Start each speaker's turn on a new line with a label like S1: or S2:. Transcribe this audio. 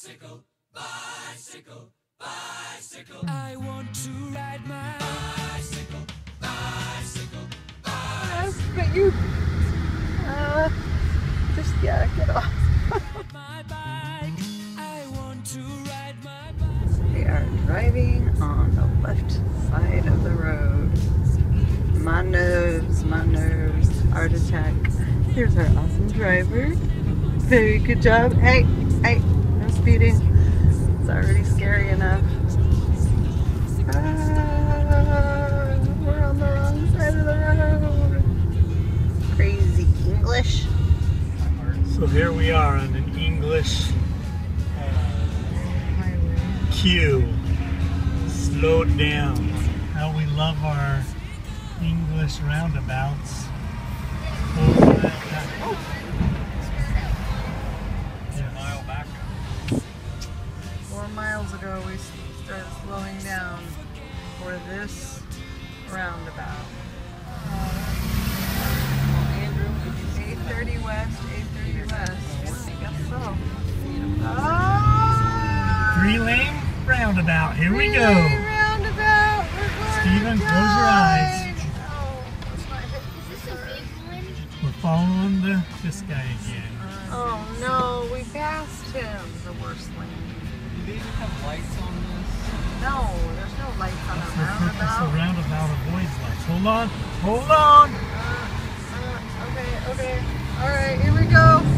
S1: Bicycle, bicycle, bicycle. I want to ride my bicycle, bicycle, bicycle.
S2: But you, just get off.
S1: My bike, I want to ride my bicycle.
S2: We are driving on the left side of the road. My nerves, heart attack. Here's our awesome driver. Very good job. Hey, no speeding. It's already scary enough. We're on the wrong side of the road. Crazy English.
S3: So here we are on an English queue. Slowed down. How we love our English roundabouts.
S2: 4 miles ago we started slowing down for this roundabout. Andrew, 830 west, 830 west. I guess so. Oh!
S3: 3-lane roundabout. Here we go.
S2: Roundabout. We're going
S3: Steven,
S2: to
S3: close your eyes.
S2: die. Oh, let's not hit this big one.
S3: We're following this guy again.
S2: Oh no, we passed him. The worst lane.
S4: Do they even have lights on this?
S2: No, there's no lights on
S3: That's
S2: the
S3: the purpose of
S2: roundabout.
S3: roundabout avoids lights. Hold on. Hold on.
S2: Okay. All right, here we go.